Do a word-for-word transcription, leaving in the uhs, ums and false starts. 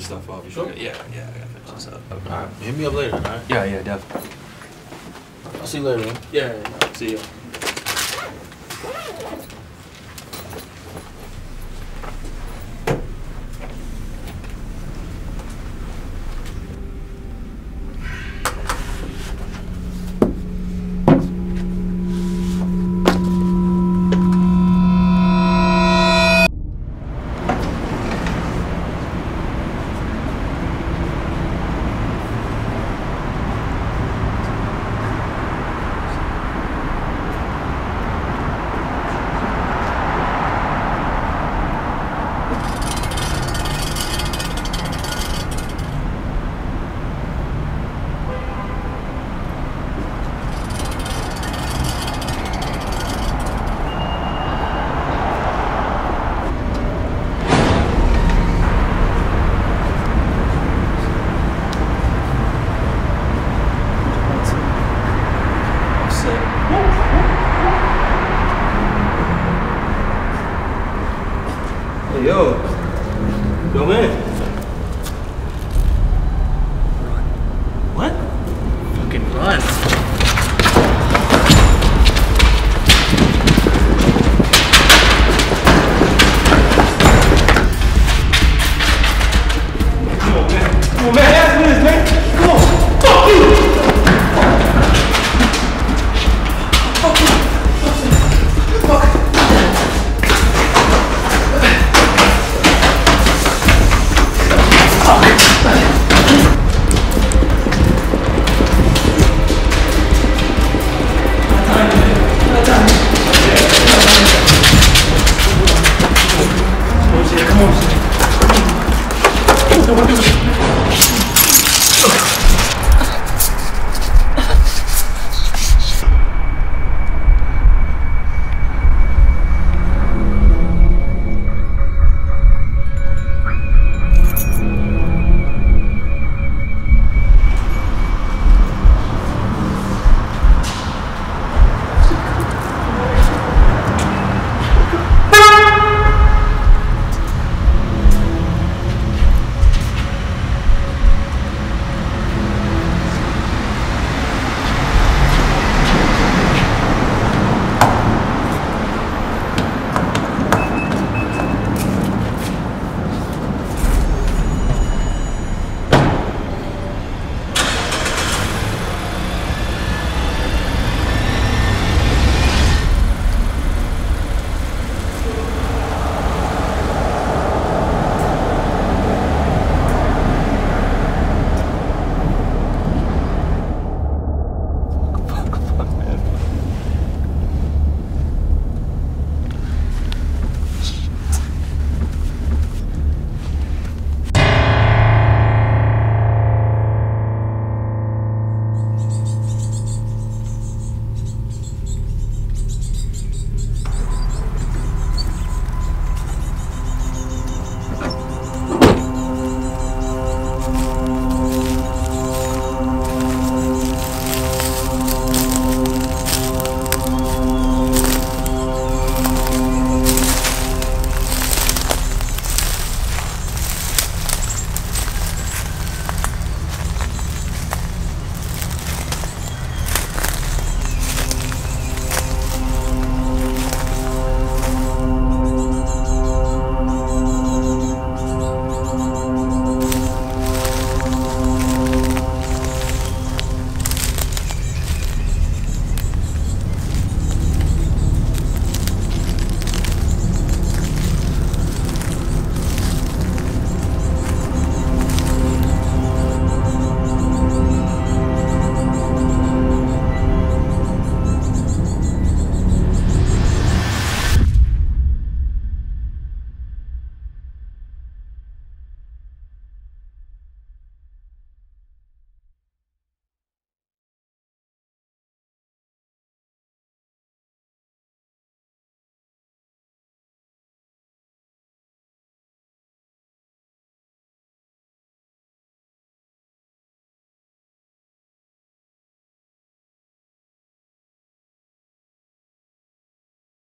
stuff off. You sure? Yeah, yeah, I gotta finish this up. All right, hit me up later, all right? Yeah, yeah, definitely. I'll see you later, man. Yeah, yeah, yeah. See you. Hey, yo. Yo, man. Run. What? Fucking run. Come on, man. Come on, man. Ask me this, man. Come on. Fuck you. Fuck you. Fuck. Come on, come on.